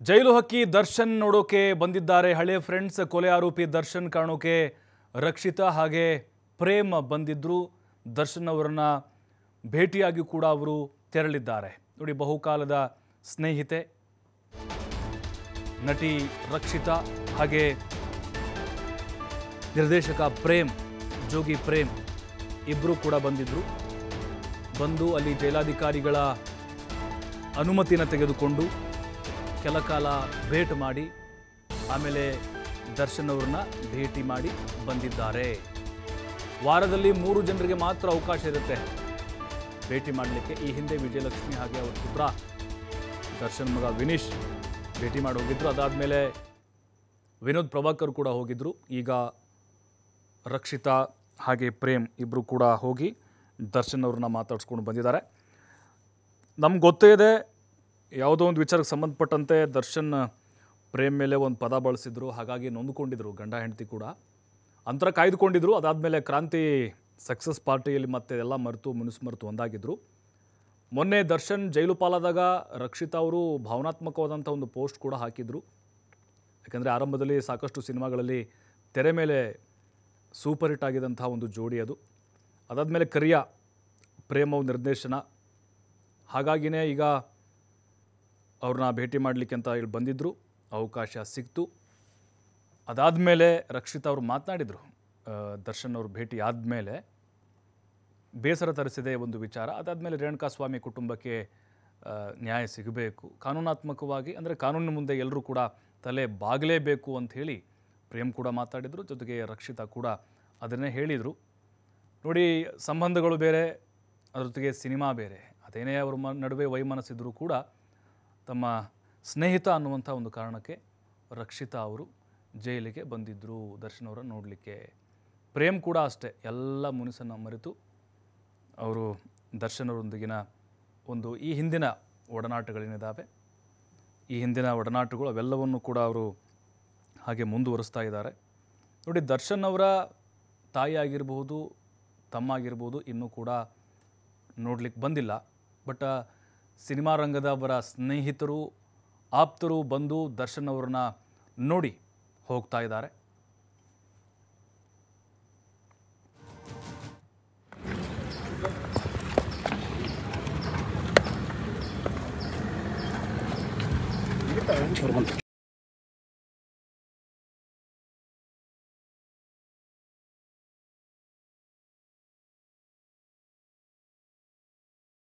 ಜೈಲು ಹಕ್ಕಿ ದರ್ಶನ್ ನೋಡೋಕೆ ಬಂದಿದ್ದಾರೆ ಹಳೆ ಫ್ರೆಂಡ್ಸ್ ಕೊಲೆ ಆರೋಪಿ ದರ್ಶನ್ ಕಾಣೋಕೆ ರಕ್ಷಿತಾ ಹಾಗೆ ಪ್ರೇಮ್ ಬಂದಿದ್ರು ದರ್ಶನ್ ಅವರನ್ನ ಭೇಟಿಯಾಗಿ ಕೂಡ ಅವರು ತೆರಳಿದ್ದಾರೆ ನೋಡಿ ಬಹುಕಾಲದ ಸ್ನೇಹಿತೆ ನಟಿ ರಕ್ಷಿತಾ ಹಾಗೆ ನಿರ್ದೇಶಕ ಪ್ರೇಮ್ ಜೋಗಿ ಪ್ರೇಮ್ ಇಬ್ಬರು ಕೂಡ ಬಂದಿದ್ರು ಬಂದು ಅಲ್ಲಿ ಜೈಲಾಧಿಕಾರಿಗಳ ಅನುಮತಿಯನ್ನು ತೆಗೆದುಕೊಂಡು ಕೆಲ ಕಾಲ ಭೇಟಿ ಮಾಡಿ ಆಮೇಲೆ ದರ್ಶನ್ ಅವರನ್ನ ಭೇಟಿ ಮಾಡಿ ಬಂದಿದ್ದಾರೆ ವಾರದಲ್ಲಿ 3 ಜನರಿಗೆ ಮಾತ್ರ ಅವಕಾಶ ಇರುತ್ತೆ ಭೇಟಿ ಮಾಡಲಿಕ್ಕೆ ಈ ಹಿಂದೆ ವಿಜಯಲಕ್ಷ್ಮಿ ಹಾಗೆ ಅವರ ಪುತ್ರ ದರ್ಶನ್ ಮಗ ವಿನೀಶ್ ಭೇಟಿ ಮಾಡಿ ಹೋಗಿದ್ರು ಅದಾದಮೇಲೆ ವಿನೋದ್ ಪ್ರಭಾಕರ್ ಕೂಡ ಹೋಗಿದ್ರು ಈಗ ರಕ್ಷಿತಾ ಹಾಗೆ ಪ್ರೇಮ್ ಇಬ್ಬರು ಕೂಡ ಹೋಗಿ ದರ್ಶನ್ ಅವ್ರನ್ನ ಮಾತಾಡ್ಸ್ಕೊಂಡು ಬಂದಿದ್ದಾರೆ ನಮ್ಗೆ ಗೊತ್ತೇ ಇದೆ ಯಾವುದೋ ಒಂದು ವಿಚಾರಕ್ಕೆ ಸಂಬಂಧಪಟ್ಟಂತೆ ದರ್ಶನ್ ಪ್ರೇಮ್ ಮೇಲೆ ಒಂದು ಪದ ಬಳಸಿದ್ರು ಹಾಗಾಗಿ ನೊಂದುಕೊಂಡಿದ್ರು ಗಂಡ ಹೆಂಡತಿ ಕೂಡ ಅಂತರ ಕಾಯ್ದುಕೊಂಡಿದ್ರು ಅದಾದಮೇಲೆ ಕ್ರಾಂತಿ ಸಕ್ಸಸ್ ಪಾರ್ಟಿಯಲ್ಲಿ ಮತ್ತೆ ಎಲ್ಲ ಮರೆತು ಒಂದಾಗಿದ್ದರು ಮೊನ್ನೆ ದರ್ಶನ್ ಜೈಲು ಪಾಲಾದಾಗ ರಕ್ಷಿತಾ ಅವರು ಭಾವನಾತ್ಮಕವಾದಂಥ ಒಂದು ಪೋಸ್ಟ್ ಕೂಡ ಹಾಕಿದ್ರು ಯಾಕಂದರೆ ಆರಂಭದಲ್ಲಿ ಸಾಕಷ್ಟು ಸಿನಿಮಾಗಳಲ್ಲಿ ತೆರೆ ಮೇಲೆ ಸೂಪರ್ ಹಿಟ್ ಆಗಿದ್ದಂಥ ಒಂದು ಜೋಡಿ ಅದು ಅದಾದಮೇಲೆ ಕರಿಯ ಪ್ರೇಮ್ ಅವ್ರ ನಿರ್ದೇಶನ ಹಾಗಾಗಿನೇ ಈಗ ಅವ್ರನ್ನ ಭೇಟಿ ಮಾಡಲಿಕ್ಕೆ ಅಂತ ಹೇಳಿ ಬಂದಿದ್ದರು ಅವಕಾಶ ಸಿಕ್ತು ಅದಾದಮೇಲೆ ರಕ್ಷಿತಾ ಅವರು ಮಾತನಾಡಿದರು ದರ್ಶನ್ ಅವ್ರ ಭೇಟಿ ಆದಮೇಲೆ ಬೇಸರ ತರಿಸಿದೆ ಒಂದು ವಿಚಾರ ಅದಾದಮೇಲೆ ರೇಣುಕಾಸ್ವಾಮಿ ಕುಟುಂಬಕ್ಕೆ ನ್ಯಾಯ ಸಿಗಬೇಕು ಕಾನೂನಾತ್ಮಕವಾಗಿ ಅಂದರೆ ಕಾನೂನಿನ ಮುಂದೆ ಎಲ್ಲರೂ ಕೂಡ ತಲೆ ಬಾಗಲೇಬೇಕು ಅಂತ ಹೇಳಿ ಪ್ರೇಮ್ ಕೂಡ ಮಾತಾಡಿದರು ಜೊತೆಗೆ ರಕ್ಷಿತಾ ಕೂಡ ಅದನ್ನೇ ಹೇಳಿದರು ನೋಡಿ ಸಂಬಂಧಗಳು ಬೇರೆ ಅದ್ರ ಜೊತೆಗೆ ಸಿನಿಮಾ ಬೇರೆ ಅದೇನೇ ಅವ್ರ ನಡುವೆ ವೈಮನಸ್ಸಿದ್ರೂ ಕೂಡ ತಮ್ಮ ಸ್ನೇಹಿತ ಅನ್ನುವಂಥ ಒಂದು ಕಾರಣಕ್ಕೆ ರಕ್ಷಿತಾ ಅವರು ಜೈಲಿಗೆ ಬಂದಿದ್ದರು ದರ್ಶನ್ ಅವರನ್ನು ನೋಡಲಿಕ್ಕೆ ಪ್ರೇಮ್ ಕೂಡ ಅಷ್ಟೇ ಎಲ್ಲ ಮುನಿಸನ್ನು ಮರೆತು ಅವರು ದರ್ಶನ್ ಅವರೊಂದಿಗಿನ ಒಂದು ಈ ಹಿಂದಿನ ಒಡನಾಟಗಳೇನಿದ್ದಾವೆ ಈ ಹಿಂದಿನ ಒಡನಾಟಗಳು ಅವೆಲ್ಲವನ್ನು ಕೂಡ ಅವರು ಹಾಗೆ ಮುಂದುವರಿಸ್ತಾ ಇದ್ದಾರೆ ನೋಡಿ ದರ್ಶನ್ ಅವರ ತಾಯಿ ಆಗಿರ್ಬೋದು ತಮ್ಮ ಆಗಿರ್ಬೋದು ಇನ್ನೂ ಕೂಡ ನೋಡಲಿಕ್ಕೆ ಬಂದಿಲ್ಲ ಬಟ್ ಸಿನಿಮಾ ರಂಗದ ಅವರ ಸ್ನೇಹಿತರು ಆಪ್ತರು ಬಂದು ದರ್ಶನ್ ಅವರನ್ನ ನೋಡಿ ಹೋಗ್ತಾ ಇದ್ದಾರೆ